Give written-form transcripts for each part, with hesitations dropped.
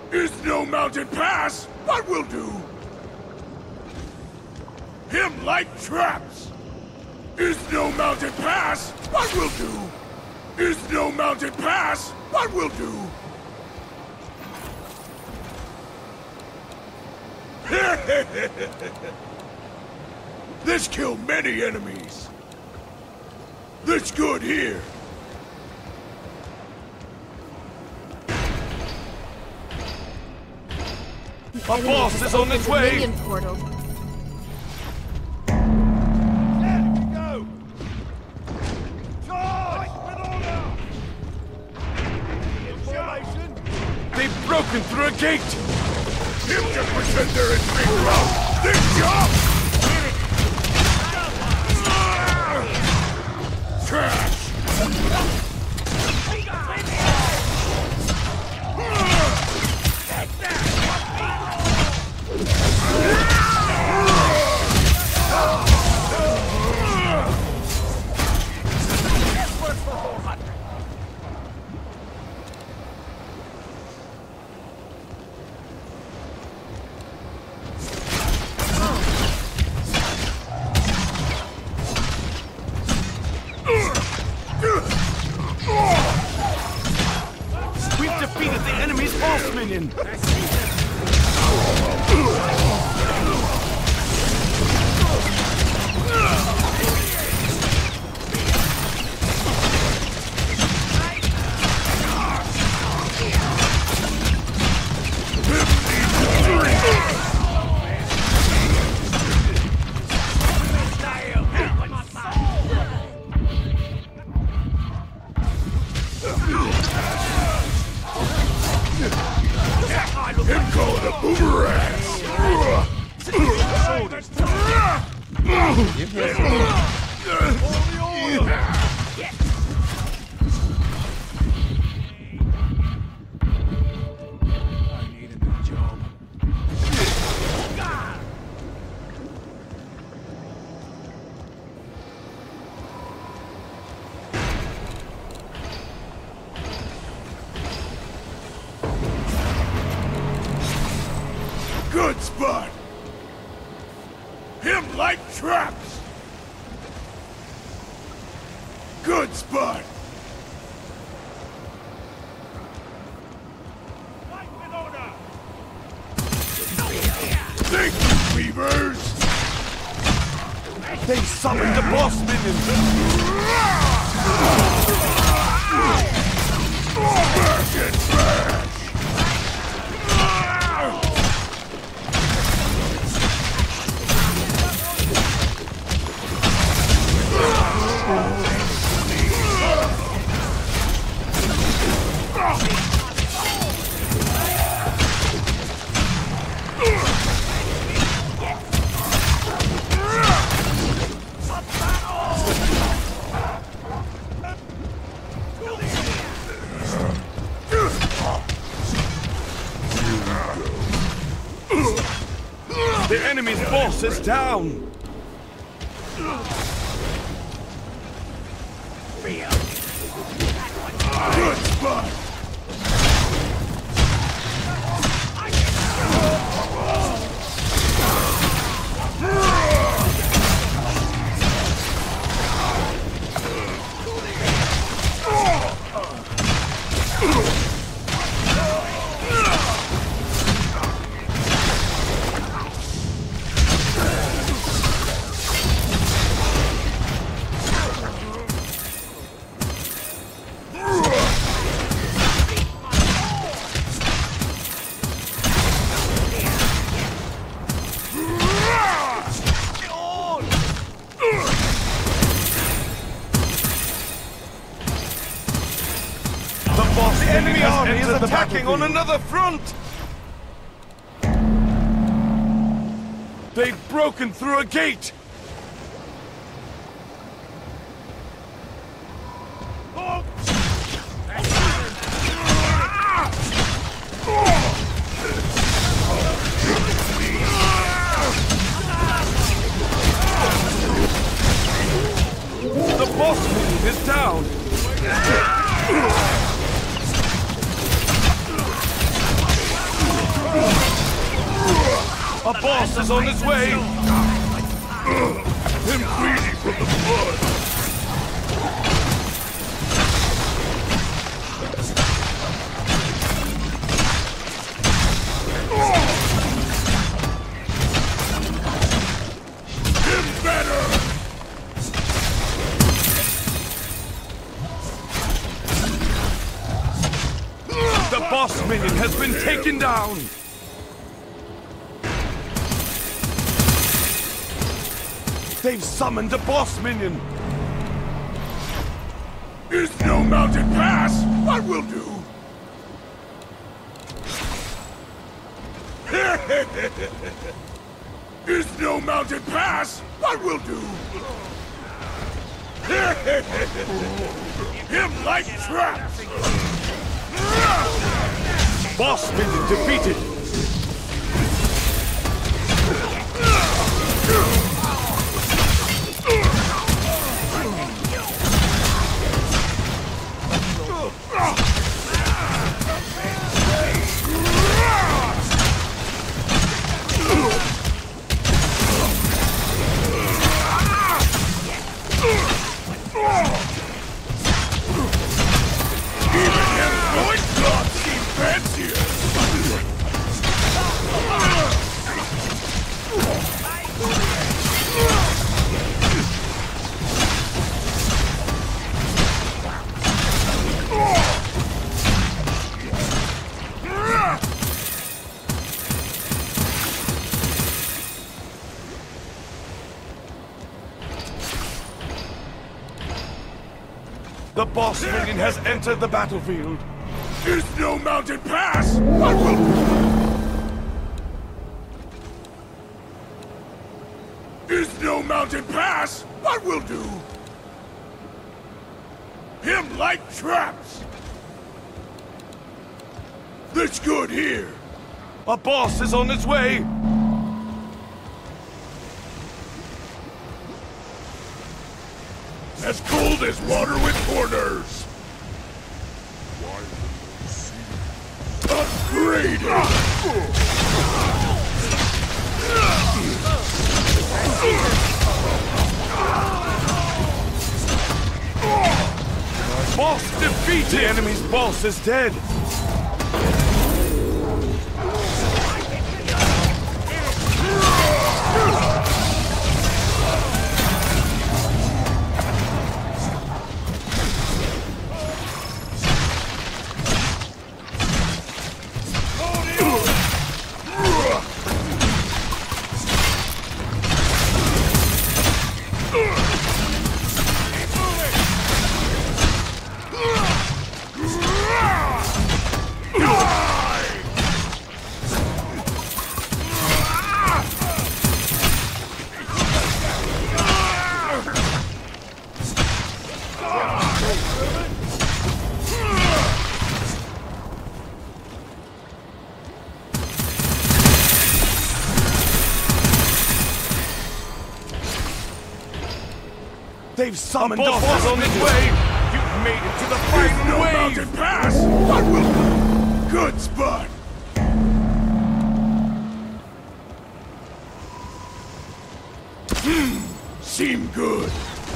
Is no mountain pass, but will do. Him like traps. Is no mountain pass, but will do. Is no mountain pass, but will do. This killed many enemies. This good here. Our boss is on its way! Minion portal. Let it go! Charge with order! Information! They've broken through a gate! Him just pretend they're in big route! Then jump! Trash! We've defeated the enemy's boss minion! Him call it a boomerang! I need a new job. Good spot! Him like traps! Good spot! Thank you, beavers! They summoned the boss minion! Back and trash! The enemy's boss is down! Good spot! The enemy army is attacking on another front! They've broken through a gate! The boss minion is down! boss is on his way! I'm bleeding from the blood! Him better! The boss minion has been taken down! They've summoned the boss minion! Is no mountain pass, I will do! Is no mountain pass, I will do! Him like traps! Boss minion defeated! The boss minion has entered the battlefield! Is no mountain pass, I will... Is no mountain pass, I will do! Him like traps! That's good here! A boss is on its way! As cold as water with corners! Upgraded! Boss defeated! The enemy's boss is dead! They've summoned the boss on its way! You've made it to the final wave! Mountain pass! I will... Good spot! Seem good!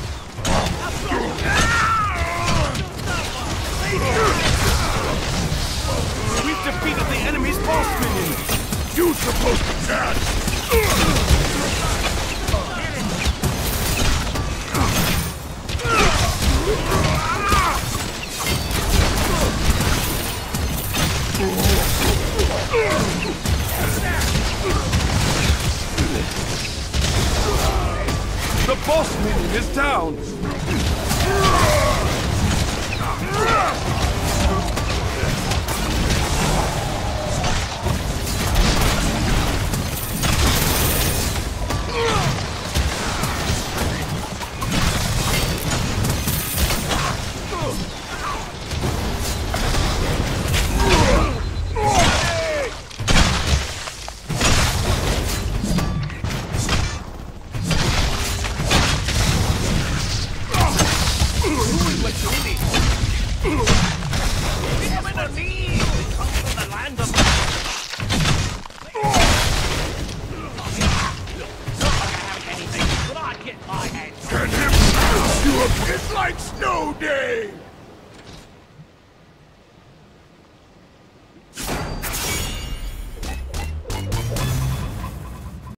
We've defeated the enemy's boss minion! You're supposed to catch! The boss minion is down! And him you up, it's like snow day!